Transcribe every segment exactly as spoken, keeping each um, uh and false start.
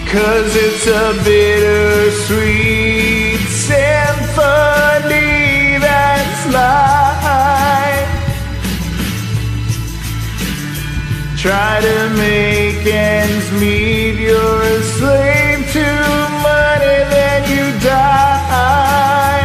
'Cause it's a bittersweet symphony that's life. Try to make ends meet, you're a slave to money, then you die.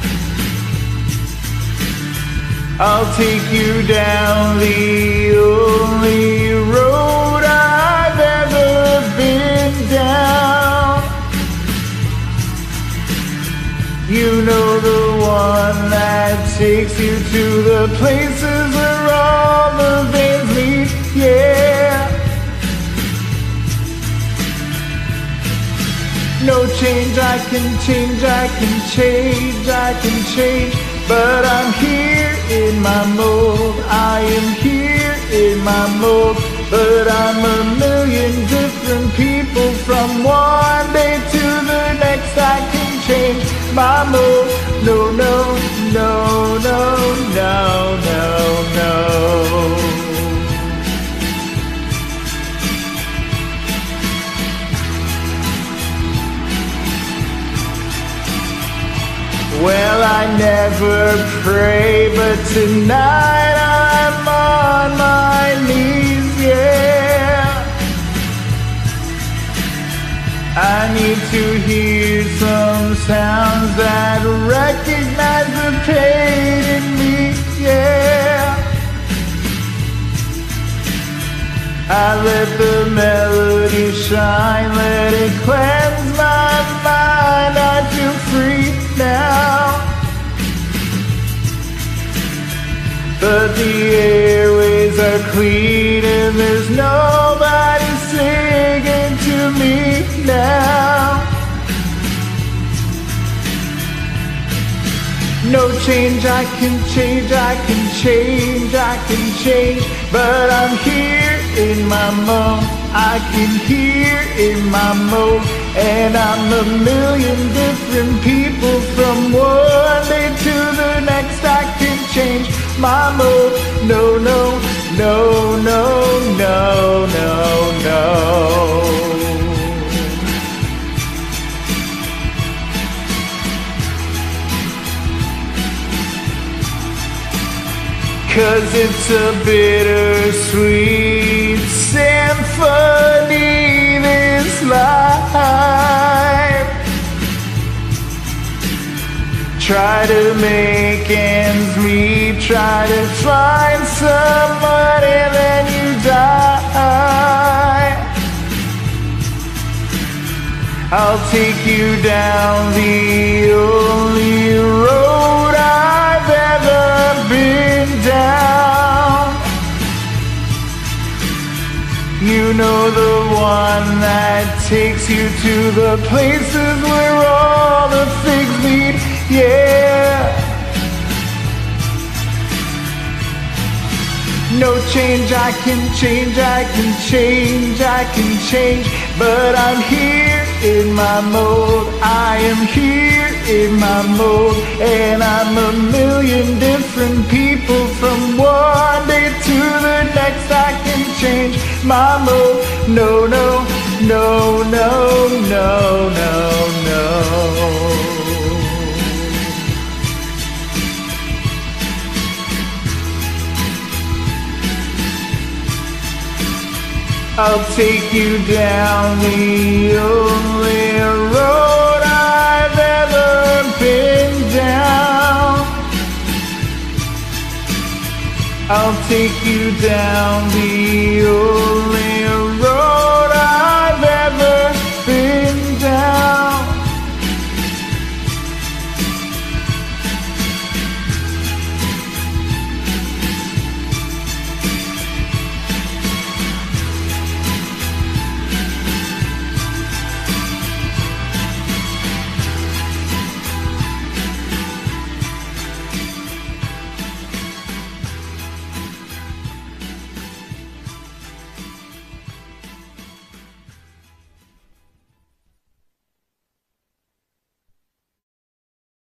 I'll take you down the only road I've ever been down. You know, the one that takes you to the places where all the veins meet, yeah. No change, I can change, I can change, I can change. But I'm here in my mold, I am here in my mold. But I'm a million different people, from one day to the next. I can change my mold. No, no, no, no, no, no, no. Well, I never pray, but tonight I'm on my knees, yeah. I need to hear some sounds that recognize the pain in me, yeah. I let the melody shine, let it cleanse my mind. I feel free now. But the airways are clean and there's nobody singing to me now. No change, I can change, I can change, I can change. But I'm here in my mode, I can hear in my mode. And I'm a million different people, from one day to the next. I can change my mode. No, no, no, no, no, no, no. Cause it's a bittersweet symphony, this life. Try to make ends meet, try to find some money, then you die. I'll take you down the only road I've ever been down. You know, the one that takes you to the places where all the things meet, yeah. No change, I can change, I can change, I can change. But I'm here in my mode, I am here in my mode. And I'm a million different people, from one day to the next. I can change my mode. No, no, no, no, no, no, no. I'll take you down the only road I've ever been down. I'll take you down the only